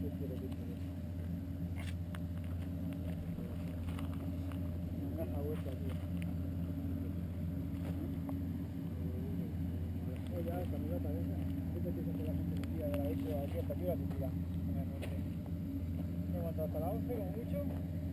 Una vuelta, tío. Ya, caminata esa. Fíjate que la gente se tira de la 8 aquí hasta aquí va a se tira en la noche. Me aguanto hasta la 11, como he dicho.